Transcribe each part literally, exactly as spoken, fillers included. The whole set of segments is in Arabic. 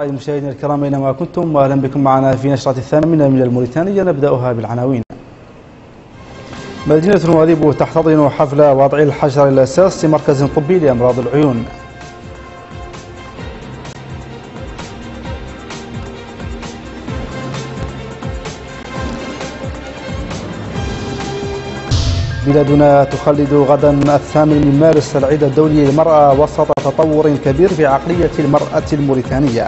المشاهدين الكرام أينما كنتم، وأهلا بكم معنا في نشرة الثامنة من الموريتانية. نبدأها بالعناوين. مدينة نواذيبو تحتضن حفل وضع الحجر الأساس لمركز طبي لأمراض العيون. بلادنا تخلد غدا الثامن من مارس العيد الدولي للمرأة وسط تطور كبير في عقلية المرأة الموريتانية.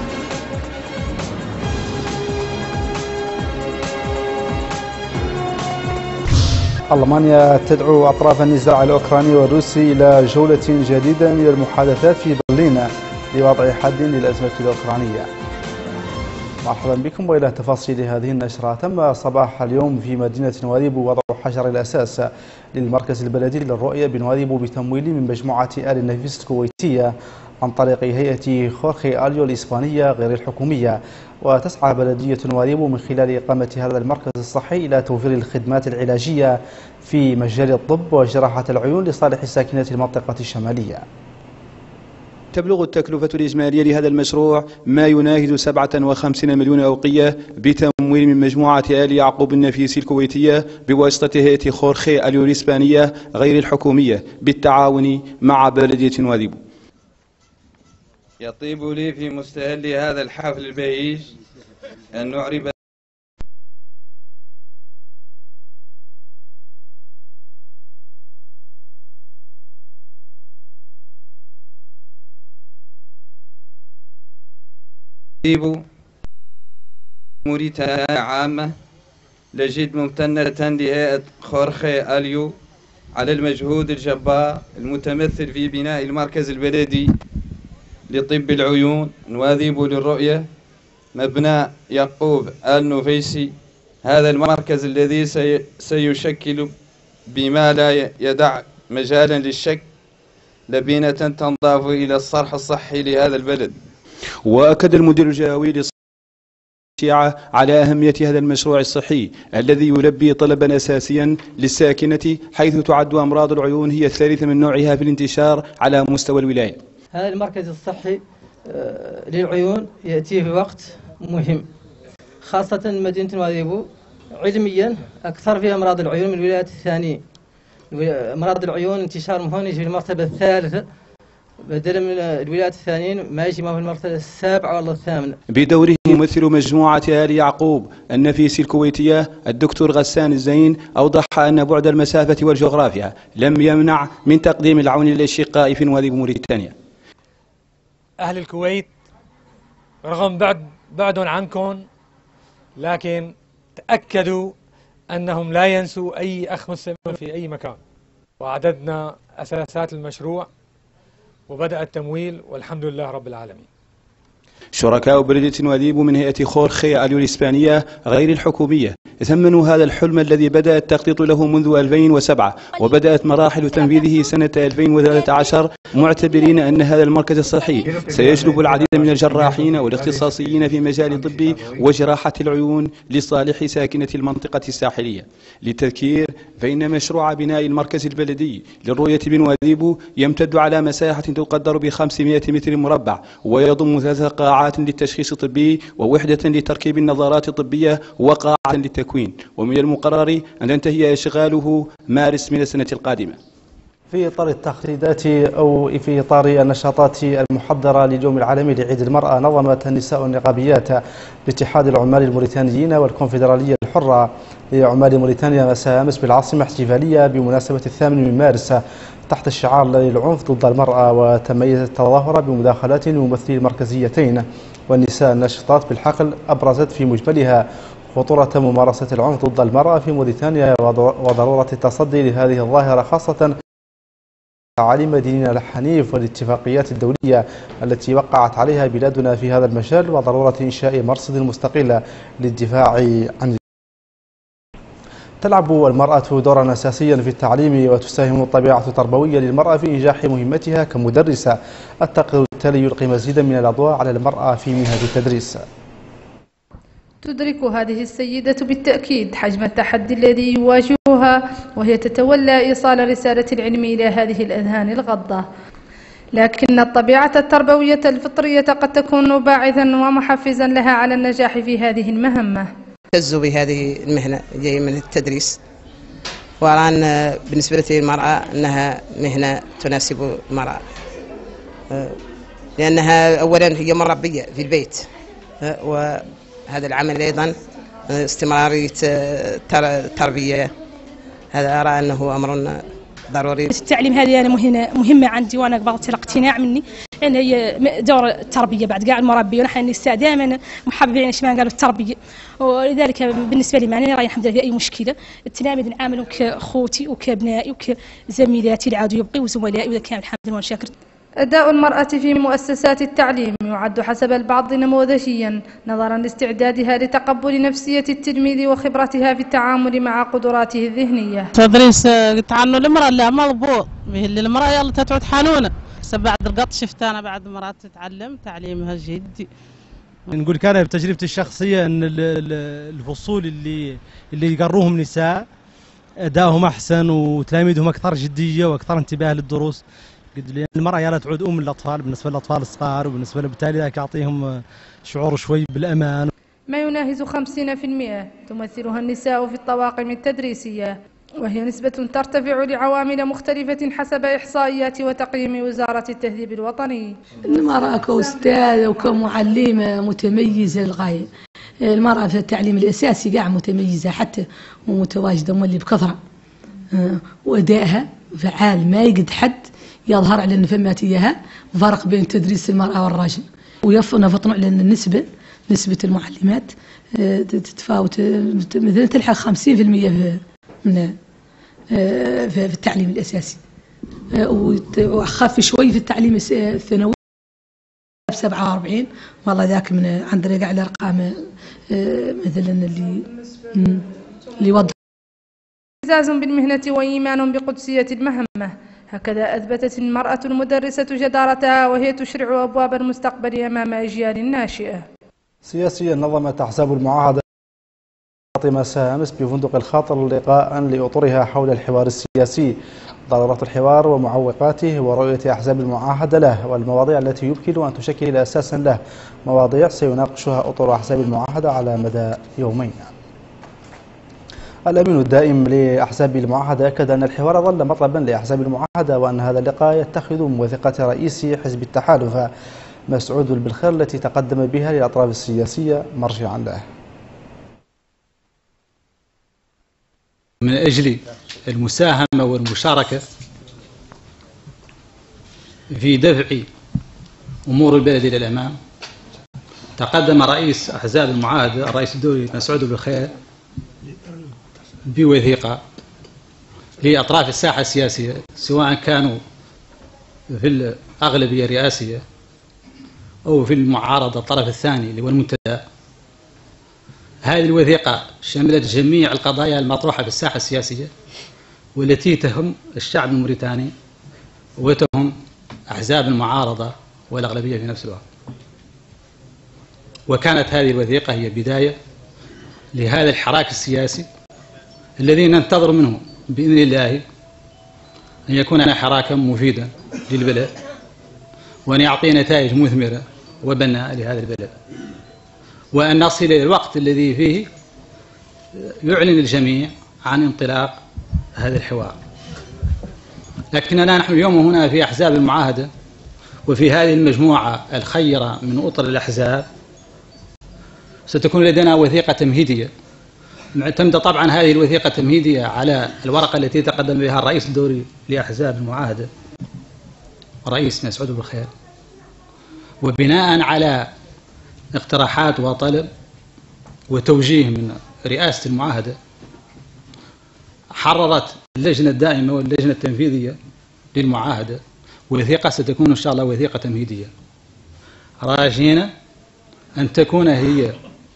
ألمانيا تدعو أطراف النزاع الأوكراني والروسي إلى جولة جديدة من المحادثات في برلين لوضع حد للأزمة الأوكرانية. مرحبا بكم وإلى تفاصيل هذه النشرة. تم صباح اليوم في مدينة نواذيبو وضع حجر الأساس للمركز البلدي للرؤية بنواذيبو بتمويل من مجموعة آل النفيس الكويتية عن طريق هيئة خورخي أليو الإسبانية غير الحكومية. وتسعى بلدية نواذيبو من خلال إقامة هذا المركز الصحي إلى توفير الخدمات العلاجية في مجال الطب وجراحة العيون لصالح ساكنة المنطقة الشمالية. تبلغ التكلفة الإجمالية لهذا المشروع ما يناهز سبعة وخمسين مليون أوقية بتمويل من مجموعة آل يعقوب النفيسي الكويتية بواسطة هيئة خورخي أليو الإسبانية غير الحكومية بالتعاون مع بلدية نواذيبو. يطيب لي في مستهل هذا الحفل البهيج أن نعرب موريتانيا عامة لجد ممتنة لهيئة خورخي أليو على المجهود الجبار المتمثل في بناء المركز البلدي لطب العيون نواذيبو للرؤية مبنى يعقوب آل نفيسي. هذا المركز الذي سيشكل بما لا يدع مجالا للشك لبنة تنضاف إلى الصرح الصحي لهذا البلد. وأكد المدير الجهوي للصحة على أهمية هذا المشروع الصحي الذي يلبي طلبا أساسيا للساكنة، حيث تعد أمراض العيون هي الثالثة من نوعها في الانتشار على مستوى الولاية. هذا المركز الصحي للعيون يأتي في وقت مهم، خاصة مدينة نواذيبو علميا أكثر في أمراض العيون من الولايات الثانية. أمراض العيون انتشارهم هون يجي في المرتبة الثالثة بدلا من الولايات الثانيين ما يجي ما في المرتبة السابعة ولا الثامنة. بدوره ممثل مجموعة آل يعقوب النفيسي الكويتية الدكتور غسان الزين أوضح أن بعد المسافة والجغرافيا لم يمنع من تقديم العون للأشقاء في نواذيبو موريتانيا. أهل الكويت رغم بعد بعدهم عنكم، لكن تأكدوا أنهم لا ينسوا أي أخ مسلم في أي مكان. وعددنا أساسات المشروع وبدأ التمويل والحمد لله رب العالمين. شركاء بلدية نواذيبو من هيئة خورخي أليو الإسبانية غير الحكومية ثمنوا هذا الحلم الذي بدأ التخطيط له منذ ألفين وسبعة وبدأت مراحل تنفيذه سنة ألفين وثلاثة عشر، معتبرين أن هذا المركز الصحي سيجلب العديد من الجراحين والاختصاصيين في مجال الطب وجراحة العيون لصالح ساكنة المنطقة الساحلية. للتذكير فإن مشروع بناء المركز البلدي للرؤية بنواذيبو يمتد على مساحة تقدر ب خمسمائة متر مربع ويضم ثلاث قاعات للتشخيص الطبي ووحدة لتركيب النظارات الطبية وقاعة للتكوين، ومن المقرر أن تنتهي إشغاله مارس من السنة القادمة. في إطار التخطيطات أو في إطار النشاطات المحضرة لليوم العالمي لعيد المرأة، نظمت النساء النقابيات باتحاد العمال الموريتانيين والكونفدرالية الحرة لعمال موريتانيا مساء أمس بالعاصمة احتفالية بمناسبة الثامن من مارس تحت الشعار للعنف ضد المرأة. وتميزت التظاهرة بمداخلات ممثلي المركزيتين والنساء الناشطات بالحقل أبرزت في مجملها خطورة ممارسة العنف ضد المرأة في موريتانيا وضرورة التصدي لهذه الظاهرة، خاصة تعاليم ديننا الحنيف والاتفاقيات الدولية التي وقعت عليها بلادنا في هذا المجال، وضرورة إنشاء مرصد مستقل للدفاع عن. تلعب المرأة دورا أساسيا في التعليم وتساهم الطبيعة التربوية للمرأة في إنجاح مهمتها كمدرسة. التقرير التالي يلقي مزيدا من الأضواء على المرأة في مهنة التدريس. تدرك هذه السيدة بالتأكيد حجم التحدي الذي يواجهها وهي تتولى إيصال رسالة العلم إلى هذه الأذهان الغضة. لكن الطبيعة التربوية الفطرية قد تكون باعثا ومحفزا لها على النجاح في هذه المهمة. اعتز بهذه المهنة جاي من التدريس، وأرى أن بالنسبة للمرأة أنها مهنة تناسب المرأة، لأنها أولا هي مربية في البيت، وهذا العمل أيضا استمرارية التربية، هذا أرى أنه أمر ضروري. التعليم هذه أنا مهمة مهمة عندي، وأنا قبلت الاقتناع مني أن هي دور التربية بعد كاع المربي، ونحن النساء دائما محببين ايش ما قالوا التربية، ولذلك بالنسبة لي معني راهي الحمد لله في أي مشكلة التلاميذ نعاملهم كأخوتي وكأبنائي وكزميلاتي العادوا يبقي وزملائي، وإذا كان الحمد لله شاكر. أداء المرأة في مؤسسات التعليم يعد حسب البعض نموذجيا نظرا لاستعدادها لتقبل نفسية التلميذ وخبرتها في التعامل مع قدراته الذهنية. تدريس تعلم المرأة لا مضبوط به اللي المرأة يلا تتعود حنونة، بعد القط شفت أنا بعد المرأة تتعلم تعليمها جدي. نقول كان بتجربتي الشخصية أن الفصول اللي اللي يقروهم نساء أدائهم أحسن وتلاميذهم أكثر جدية وأكثر انتباه للدروس، لأن المرأة يلا تعود أم للأطفال بالنسبة للأطفال الصغار، وبالنسبة بالتالي ذاك يعطيهم شعور شوي بالأمان. ما يناهز خمسين بالمئة تمثلها النساء في الطواقم التدريسية، وهي نسبة ترتفع لعوامل مختلفة حسب إحصائيات وتقييم وزارة التهذيب الوطني. المرأة كأستاذة وكمعلمة متميزة للغاية، المرأة في التعليم الأساسي قاع متميزة حتى ومتواجدة مولي بكثرة، وأدائها فعال ما يقد حد يظهر على أن فمات إياها فرق بين تدريس المرأة والرجل، ويفطنوا على أن النسبة نسبة المعلمات تتفاوت مثلا تلحق خمسين بالمئة من في التعليم الأساسي، وأخف شوي في التعليم الثانوي بسبعة وأربعين، والله ذاك من عندنا قاعد الأرقام مثلا اللي اللي يوضح. اعتزاز بالمهنة وإيمان بقدسية المهمة، هكذا أثبتت المرأة المدرسة جدارتها، وهي تشرع أبواب المستقبل أمام أجيال ناشئة. سياسيا نظمت أحزاب المعاهدة مساء أمس بفندق الخاطر لقاء لأطرها حول الحوار السياسي، ضرورة الحوار ومعوقاته، ورؤية أحزاب المعاهدة له، والمواضيع التي يمكن أن تشكل أساسا له، مواضيع سيناقشها أطر أحزاب المعاهدة على مدى يومين. الأمين الدائم لأحزاب المعاهدة أكد أن الحوار ظل مطلبا لأحزاب المعاهدة، وأن هذا اللقاء يتخذ موافقة رئيس حزب التحالف مسعود البلخير التي تقدم بها للأطراف السياسية مرجعا له. من أجل المساهمة والمشاركة في دفع أمور البلد إلى الأمام، تقدم رئيس أحزاب المعاهدة الرئيس الدولي مسعود البلخير بوثيقة لأطراف الساحة السياسية، سواء كانوا في الأغلبية الرئاسية أو في المعارضة الطرف الثاني اللي هو المنتدى. هذه الوثيقة شملت جميع القضايا المطروحة في الساحة السياسية والتي تهم الشعب الموريتاني وتهم أحزاب المعارضة والأغلبية في نفس الوقت. وكانت هذه الوثيقة هي بداية لهذا الحراك السياسي الذي ننتظر منه بإذن الله أن يكون حراكا مفيدا للبلد، وأن يعطي نتائج مثمرة وبناء لهذا البلد، وأن نصل إلى الوقت الذي فيه يعلن الجميع عن انطلاق هذا الحوار. لكننا نحن اليوم هنا في أحزاب المعاهدة وفي هذه المجموعة الخيرة من أطر الأحزاب ستكون لدينا وثيقة تمهيدية معتمدة. طبعا هذه الوثيقة التمهيدية على الورقة التي تقدم بها الرئيس الدوري لأحزاب المعاهدة الرئيس مسعود البلخير، وبناء على اقتراحات وطلب وتوجيه من رئاسة المعاهدة حررت اللجنة الدائمة واللجنة التنفيذية للمعاهدة وثيقة ستكون إن شاء الله وثيقة تمهيدية، راجين أن تكون هي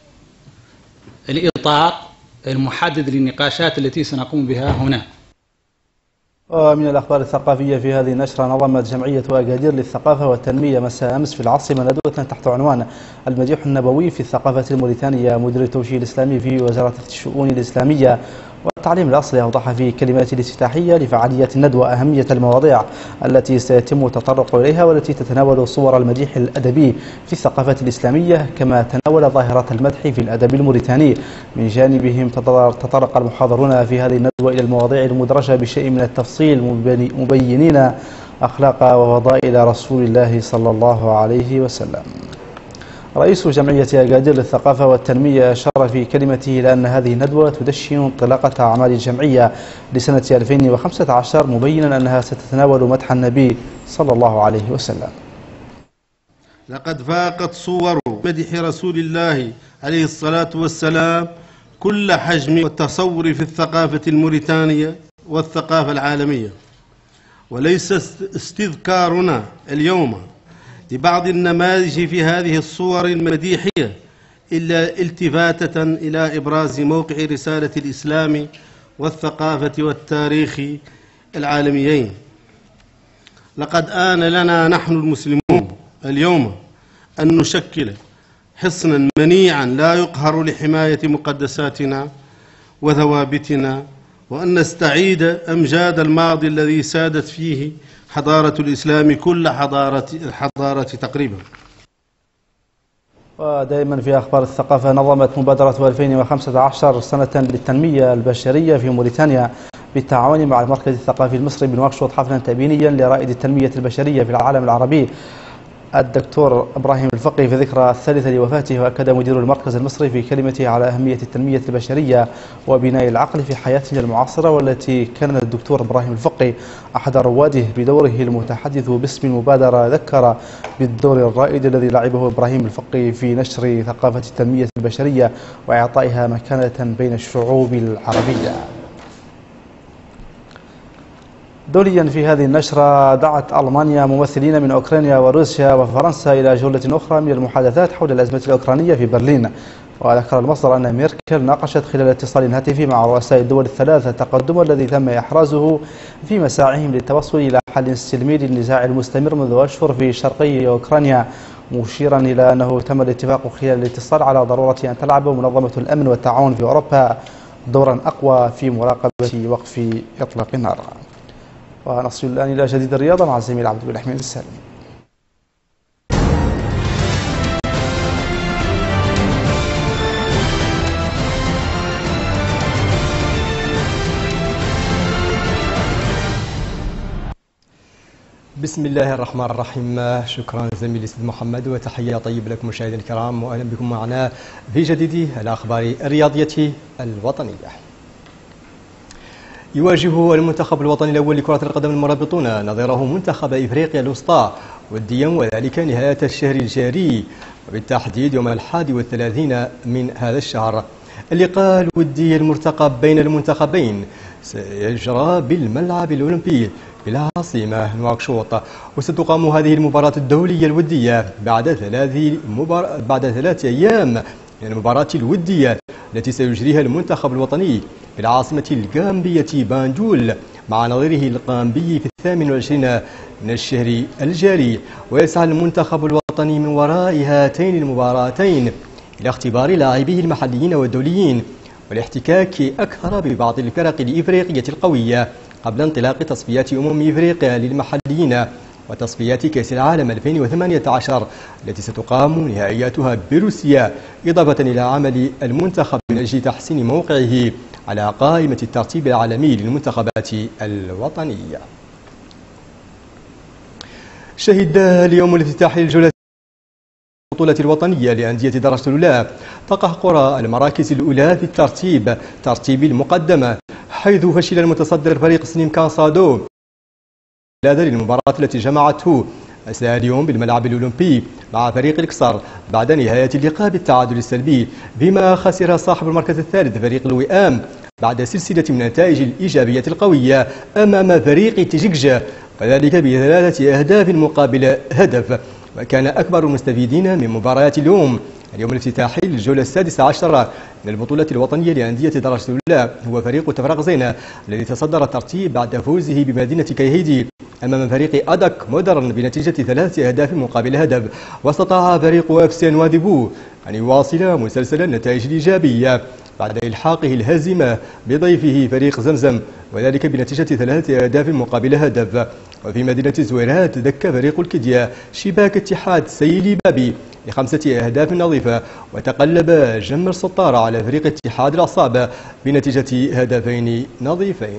الإطار المحدد للنقاشات التي سنقوم بها هنا. ومن الأخبار الثقافية في هذه النشرة، نظمت جمعية أكادير للثقافة والتنمية مساء أمس في العاصمة ندوة تحت عنوان المديح النبوي في الثقافة الموريتانية. مدير التوجيه الإسلامي في وزارة الشؤون الإسلامية التعليم الأصلي أوضح في كلماته الافتتاحية لفعالية الندوة أهمية المواضيع التي سيتم التطرق إليها والتي تتناول صور المديح الأدبي في الثقافة الإسلامية، كما تناول ظاهرة المدح في الأدب الموريتاني. من جانبهم تطرق المحاضرون في هذه الندوة إلى المواضيع المدرجة بشيء من التفصيل، مبينين أخلاق وفضائل رسول الله صلى الله عليه وسلم. رئيس جمعية أكادير للثقافة والتنمية أشار في كلمته إلى أن هذه الندوة تدشن انطلاقة أعمال الجمعية لسنة ألفين وخمسة عشر، مبينا أنها ستتناول مدح النبي صلى الله عليه وسلم. لقد فاقت صور مدح رسول الله عليه الصلاة والسلام كل حجم والتصور في الثقافة الموريتانية والثقافة العالمية، وليس استذكارنا اليوم لبعض النماذج في هذه الصور المديحية إلا التفاتة إلى إبراز موقع رسالة الإسلام والثقافة والتاريخ العالميين. لقد آن لنا نحن المسلمون اليوم أن نشكل حصنا منيعا لا يقهر لحماية مقدساتنا وثوابتنا، وأن نستعيد أمجاد الماضي الذي سادت فيه حضارة الإسلام كل حضارة الحضارة تقريبا. ودائما في أخبار الثقافة، نظمت مبادرة ألفين وخمسة عشر سنة للتنمية البشرية في موريتانيا بالتعاون مع المركز الثقافي المصري بنواكشوط حفلا تأبينيا لرائد التنمية البشرية في العالم العربي الدكتور إبراهيم الفقي في ذكرى الثالثة لوفاته. وأكد مدير المركز المصري في كلمته على أهمية التنمية البشرية وبناء العقل في حياتنا المعاصرة، والتي كان الدكتور إبراهيم الفقي أحد رواده بدوره المتحدث باسم المبادرة. ذكر بالدور الرائد الذي لعبه إبراهيم الفقي في نشر ثقافة التنمية البشرية وإعطائها مكانة بين الشعوب العربية. دوليا في هذه النشرة، دعت ألمانيا ممثلين من أوكرانيا وروسيا وفرنسا إلى جولة أخرى من المحادثات حول الأزمة الأوكرانية في برلين. وذكر المصدر أن ميركل ناقشت خلال اتصال هاتفي مع رؤساء الدول الثلاثة التقدم الذي تم إحرازه في مساعيهم للتوصل إلى حل سلمي للنزاع المستمر منذ أشهر في شرقي أوكرانيا، مشيرا إلى أنه تم الاتفاق خلال الاتصال على ضرورة أن تلعب منظمة الأمن والتعاون في أوروبا دورا أقوى في مراقبة وقف إطلاق النار. ونصل الآن إلى جديد الرياضة مع الزميل عبد الحميد السالم. بسم الله الرحمن الرحيم. شكرا زميلي سيد محمد، وتحية طيبة لكم مشاهدينا الكرام، وأهلا بكم معنا في جديد الأخبار الرياضية الوطنية. يواجه المنتخب الوطني الأول لكرة القدم المرابطون نظيره منتخب إفريقيا الوسطى وديا، وذلك نهاية الشهر الجاري، وبالتحديد يوم الحادي والثلاثين من هذا الشهر. اللقاء الودي المرتقب بين المنتخبين سيجرى بالملعب الأولمبي بالعاصمة نواكشوط، وستقام هذه المباراة الدولية الودية بعد ثلاث مبار... بعد ثلاث أيام من المباراة الودية التي سيجريها المنتخب الوطني بالعاصمة الغامبية بانجول مع نظيره الغامبي في الثامن والعشرين من الشهر الجاري. ويسعى المنتخب الوطني من وراء هاتين المباراتين إلى اختبار لاعبيه المحليين والدوليين والاحتكاك أكثر ببعض الفرق الإفريقية القوية قبل انطلاق تصفيات أمم إفريقيا للمحليين وتصفيات كأس العالم ألفين وثمانية عشر التي ستقام نهائياتها بروسيا، إضافة إلى عمل المنتخب من أجل تحسين موقعه على قائمة الترتيب العالمي للمنتخبات الوطنية. شهد اليوم الافتتاحي للجولة البطولة الوطنية لأندية درجة الأولى تقهقر المراكز الأولى في الترتيب ترتيب المقدمة، حيث فشل المتصدر فريق سنيم كانسادو هذا للمباراة التي جمعته مساء اليوم بالملعب الأولمبي مع فريق الكسر بعد نهاية اللقاء بالتعادل السلبي، بما خسر صاحب المركز الثالث فريق الوئام بعد سلسلة من النتائج الإيجابية القوية أمام فريق تجيكجا، وذلك بثلاثة أهداف مقابل هدف. وكان أكبر المستفيدين من مباريات اليوم اليوم الافتتاحي للجولة السادسة عشرة من البطولة الوطنية لأندية درجة الأولى هو فريق تفرق زينة الذي تصدر الترتيب بعد فوزه بمدينة كيهيدي أمام فريق أدك مودرن بنتيجة ثلاثة أهداف مقابل هدف. واستطاع فريق أف سي نواديبو أن يواصل مسلسل النتائج الإيجابية بعد إلحاقه الهزيمة بضيفه فريق زمزم، وذلك بنتيجة ثلاثة أهداف مقابل هدف. وفي مدينة زويرات دك فريق الكدية شباك اتحاد سيلي بابي بخمسة أهداف نظيفة، وتقلب جمر سطارة على فريق اتحاد العصابة بنتيجة هدفين نظيفين.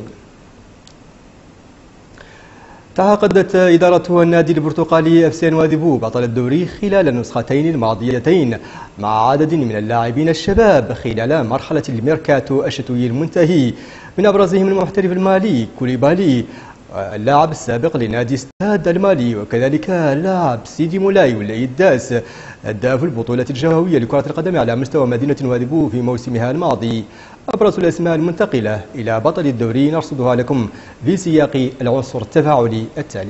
تعاقدت إدارة النادي البرتقالي أف سي نواذيبو بطل الدوري خلال النسختين الماضيتين مع عدد من اللاعبين الشباب خلال مرحلة الميركاتو الشتوي المنتهي، من أبرزهم المحترف المالي كوليبالي اللاعب السابق لنادي استاد المالي، وكذلك اللاعب سيدي مولاي والعيد داس هداف البطولة الجوهوية لكرة القدم على مستوى مدينة نواذيبو في موسمها الماضي. أبرز الأسماء المنتقلة إلى بطل الدوري نرصدها لكم في سياق العنصر التفاعلي التالي.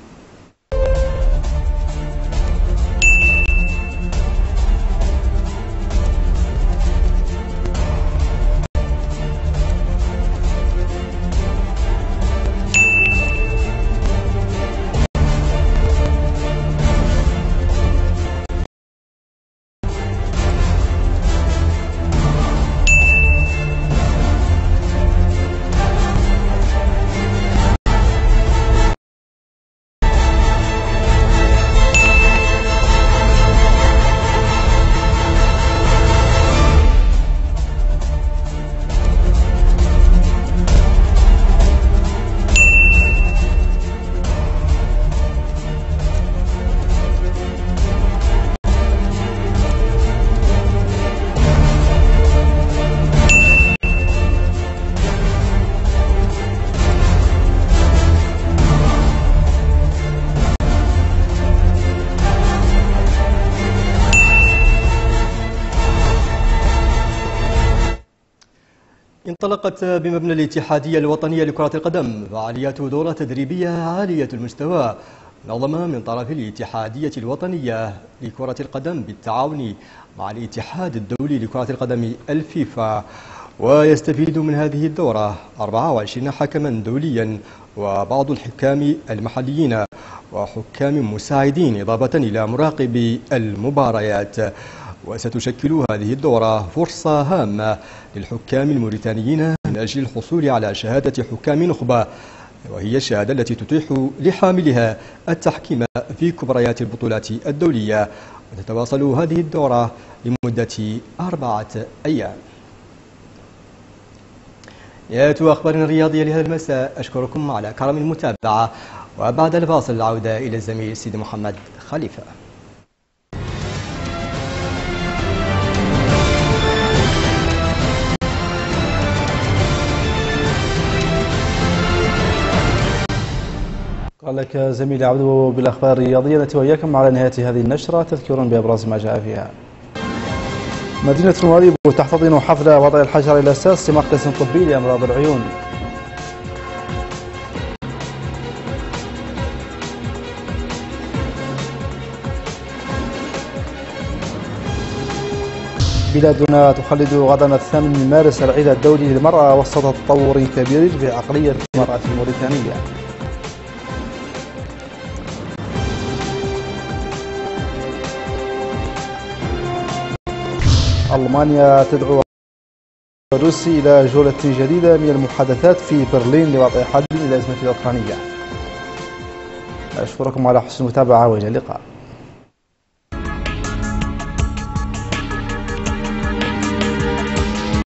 انطلقت بمبنى الاتحادية الوطنية لكرة القدم فعاليات دورة تدريبية عالية المستوى نظمها من طرف الاتحادية الوطنية لكرة القدم بالتعاون مع الاتحاد الدولي لكرة القدم الفيفا. ويستفيد من هذه الدورة أربعة وعشرين حكما دوليا وبعض الحكام المحليين وحكام مساعدين إضافة إلى مراقبي المباريات. وستشكل هذه الدورة فرصة هامة للحكام الموريتانيين من أجل الحصول على شهادة حكام نخبة، وهي الشهادة التي تتيح لحاملها التحكيم في كبريات البطولات الدولية. وتتواصل هذه الدورة لمدة أربعة أيام. نهاية أخبارنا الرياضية لهذا المساء، أشكركم على كرم المتابعة، وبعد الفاصل العودة إلى الزميل سيدي محمد خليفة. قال لك زميلي عبدو بالأخبار الرياضية. نأتي وإياكم على نهاية هذه النشرة تذكير بأبرز ما جاء فيها. مدينة نواذيبو تحتضن حفل وضع الحجر الأساس لمركز طبي لأمراض العيون. بلادنا تخلد غدا الثامن من مارس العيد الدولي للمرأة وسط تطور كبير في عقلية المرأة الموريتانية. ألمانيا تدعو روسيا إلى جولة جديدة من المحادثات في برلين لوضع حل للأزمة الأوكرانية. أشكركم على حسن المتابعة وإلى اللقاء.